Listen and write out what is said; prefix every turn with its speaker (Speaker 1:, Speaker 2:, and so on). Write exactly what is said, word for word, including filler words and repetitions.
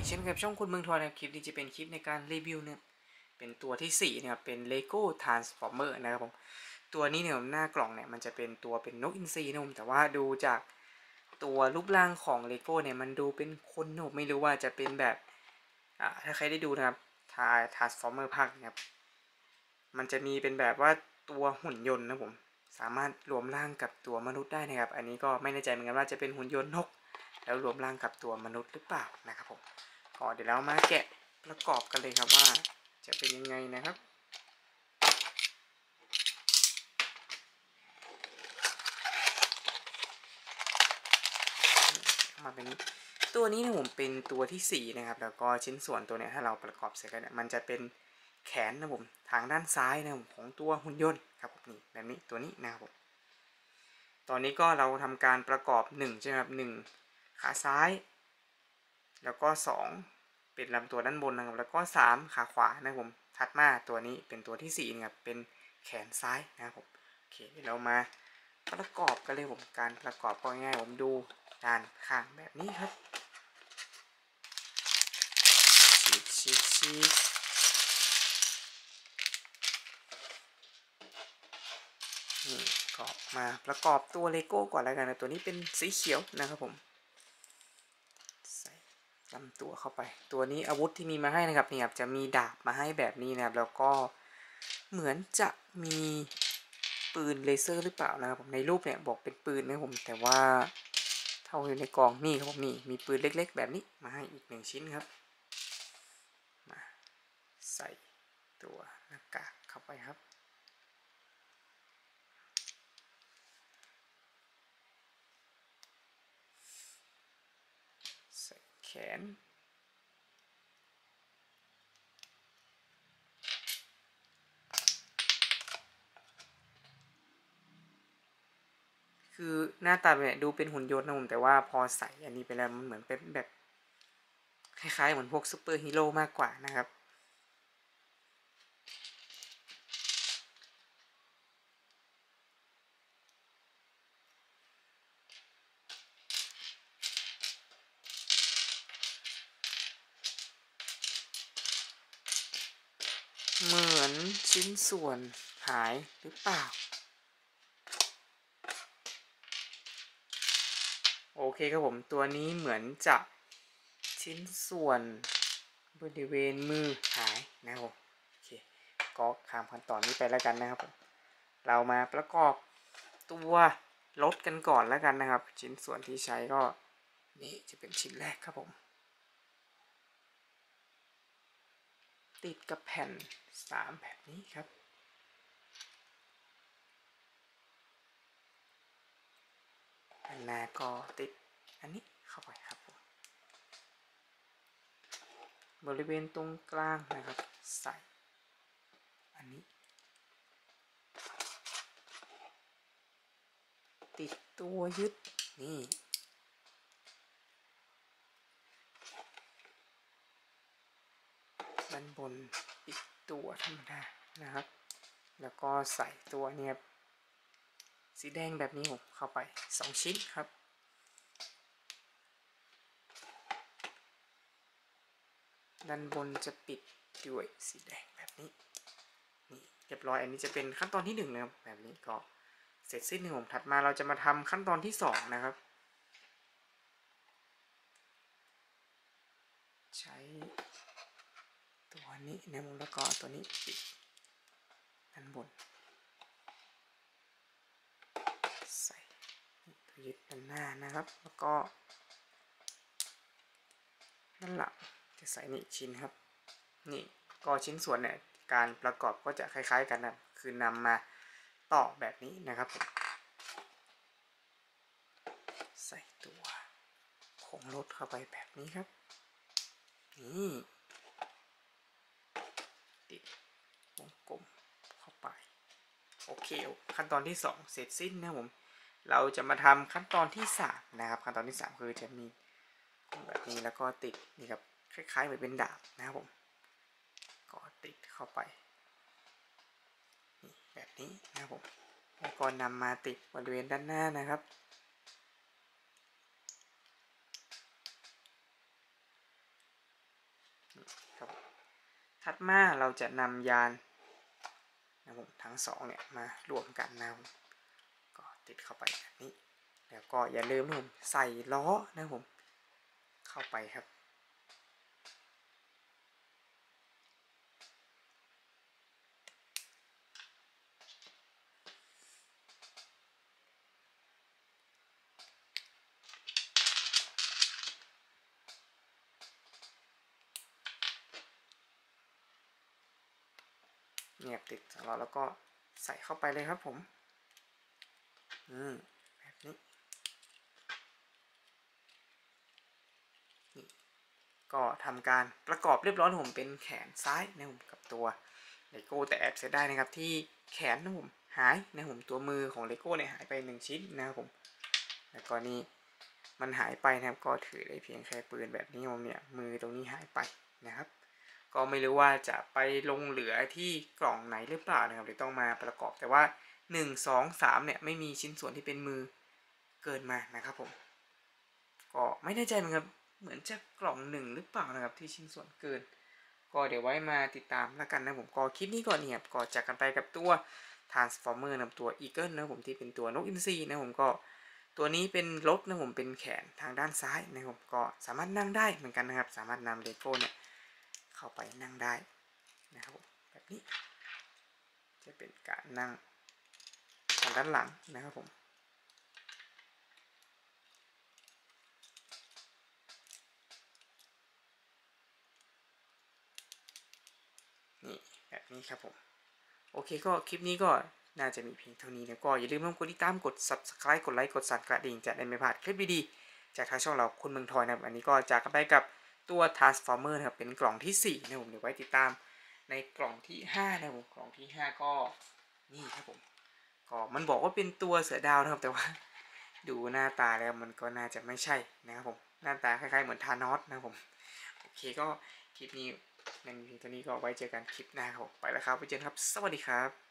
Speaker 1: เช่นกับช่องคุณเมืองทองนะครับคลิปนี้จะเป็นคลิปในการรีวิวเนี่ยเป็นตัวที่สี่นะครับเป็น Lego Transformer นะครับผมตัวนี้เนี่ยหน้ากล่องเนี่ยมันจะเป็นตัวเป็นนกอินทรีนะผมแต่ว่าดูจากตัวรูปร่างของ Lego เนี่ยมันดูเป็นคนนะผมไม่รู้ว่าจะเป็นแบบอ่าถ้าใครได้ดูนะครับ Transformer ภาคนะครับมันจะมีเป็นแบบว่าตัวหุ่นยนต์นะผมสามารถรวมร่างกับตัวมนุษย์ได้นะครับอันนี้ก็ไม่แน่ใจเหมือนกันว่าจะเป็นหุ่นยนต์นกแล้วรวมร่างกับตัวมนุษย์หรือเปล่านะครับผมก็เดี๋ยวเรามาแกะประกอบกันเลยครับว่าจะเป็นยังไงนะครับมาเป็นตัวนี้นะผมเป็นตัวที่สี่นะครับแล้วก็ชิ้นส่วนตัวเนี้ยถ้าเราประกอบเสร็จแล้วเนี่ยมันจะเป็นแขนนะผมทางด้านซ้ายนะผมของตัวหุ่นยนต์ครับผมนี่แบบนี้ตัวนี้นะครับผมตอนนี้ก็เราทำการประกอบหนึ่งใช่ไหมครับหนึ่งขาซ้ายแล้วก็สองเป็นลำตัวด้านบนนะครับแล้วก็สามขาขวานะครับผมถัดมาตัวนี้เป็นตัวที่สี่นะครับเป็นแขนซ้ายนะครับผมโอเคเดี๋ยวเรามาประกอบกันเลยผมการประกอบก็ง่ายผมดูด้านข้างแบบนี้ครับชีกชีกชีกนี่ก็มาประกอบตัวเลโก้ก่อนแล้วกันนะตัวนี้เป็นสีเขียวนะครับผมใส่ลำตัวเข้าไปตัวนี้อาวุธที่มีมาให้นะครับนี่ครับจะมีดาบมาให้แบบนี้นะครับแล้วก็เหมือนจะมีปืนเลเซอร์หรือเปล่านะครับผมในรูปเนี่ยบอกเป็นปืนนะผมแต่ว่าเท่าอยู่ในกล่องนี่ครับผมนี่มีปืนเล็กๆแบบนี้มาให้อีกหนึ่งชิ้นครับมาใส่ตัวหน้ากากเข้าไปครับใส่แขนคือหน้าตาแบบดูเป็นหุ่นยนต์นะผมแต่ว่าพอใส่อันนี้ไปแล้วมันเหมือนเป็นแบบคล้ายๆเหมือนพวกซูเปอร์ฮีโร่มากกว่านะครับเหมือนชิ้นส่วนหายหรือเปล่าโอเคครับผมตัวนี้เหมือนจะชิ้นส่วนบริเวณมือหายนะครับผมโอเคก็ข้ามขั้นตอนนี้ไปแล้วกันนะครับผมเรามาประกอบตัวรถกันก่อนแล้วกันนะครับชิ้นส่วนที่ใช้ก็นี่จะเป็นชิ้นแรกครับผมติดกับแผ่นสามแบบนี้ครับอันหน้าก็ติดอันนี้เข้าไปครับผมบริเวณตรงกลางนะครับใส่อันนี้ติดตัวยึดนี่ด้านบนปิดตัวธรรมดานะครับแล้วก็ใส่ตัวเนี่ยสีแดงแบบนี้ผมเข้าไปสองชิ้นครับด้านบนจะปิดด้วยสีแดงแบบนี้นี่เรียบร้อยอันนี้จะเป็นขั้นตอนที่หนึ่งนะครับแบบนี้ก็เสร็จสิ้นหนึ่งผมถัดมาเราจะมาทำขั้นตอนที่สองนะครับใช้ตัวนี้นะผมแล้วก็ตัวนี้ปิดด้านบนใส่ตัวยึดด้านหน้านะครับแล้วก็ด้านหลังจะใส่นี่ชิ้นครับนี่ก็ชิ้นส่วนเนี่ยการประกอบก็จะคล้ายๆกันนะคือนำมาต่อแบบนี้นะครับผมใส่ตัวของรถเข้าไปแบบนี้ครับนี่ติดวงกลมเข้าไปโอเคขั้นตอนที่สองเสร็จสิ้นนะผมเราจะมาทำขั้นตอนที่สามนะครับขั้นตอนที่สามคือจะมีแบบนี้แล้วก็ติดนี่ครับคล้ายๆเหมือนเป็นดาบนะครับผมก็ติดเข้าไปนี่แบบนี้นะครับผมแล้วก็นำมาติดบริเวณด้านหน้านะครับถัดมาเราจะนำยานนะผมทั้งสองเนี่ยมารวมกันนะผมก็ติดเข้าไปแบบนี้แล้วก็อย่าลืมนะผมใส่ล้อนะผมเข้าไปครับเงียบติดของเราแล้วก็ใส่เข้าไปเลยครับผมอืมแบบนี้นี่ก็ทำการประกอบเรียบร้อยผมเป็นแขนซ้ายนะผมกับตัวเลโก้แต่แอบเสียดายนะครับที่แขนนะผมหายนะผมตัวมือของเลโก้เนี่ยหายไปหนึ่งชิ้นนะครับผมแล้วก็นี่มันหายไปนะครับก็ถือได้เพียงแค่ปืนแบบนี้ผมเนี่ยมือตรงนี้หายไปนะครับก็ไม่รู้ว่าจะไปลงเหลือที่กล่องไหนหรือเปล่านะครับเดี๋ยวต้องมาประกอบแต่ว่าหนึ่ง สอง สามเนี่ยไม่มีชิ้นส่วนที่เป็นมือเกินมานะครับผมก็ไม่แน่ใจเหมือนกันเหมือนจะกล่องหนึ่งหรือเปล่านะครับที่ชิ้นส่วนเกินก็เดี๋ยวไว้มาติดตามแล้วกันนะผมก็คลิปนี้ก่อนเนี่ยก็จากกันไปกับตัว Transformer นะตัว Eagle นะผมที่เป็นตัวนกอินทรีนะผมก็ตัวนี้เป็นรถนะผมเป็นแขนทางด้านซ้ายนะผมก็สามารถนั่งได้เหมือนกันนะครับสามารถนำเลโก้เนี่ยเข้าไปนั่งได้นะครับแบบนี้จะเป็นการนั่งทางด้านหลังนะครับผมนี่แบบนี้ครับผมโอเคก็คลิปนี้ก็น่าจะมีเพียงเท่านี้นะก็อย่าลืมกดติดตามกด ซับสไครบ์ กดไลค์กดสั่นกระดิ่งจะได้ไม่พลาดคลิปดีๆจากทางช่องเราคุณเมืองทอยนะครับอันนี้ก็จากกันไปกับตัว Transformer นะครับเป็นกล่องที่สี่นะผมเดี๋ยวไว้ติดตามในกล่องที่ห้านะผมกล่องที่ห้าก็นี่ครับผมก็มันบอกว่าเป็นตัวเสือดาวนะครับแต่ว่าดูหน้าตาแล้วมันก็น่าจะไม่ใช่นะครับผมหน้าตาคล้ายๆเหมือนธานอสนะครับผมโอเคก็คลิปนี้ในมีเพียงเท่านี้ก็ไว้เจอกันคลิปหน้าครับไปแล้วครับไปเจอกันครับสวัสดีครับ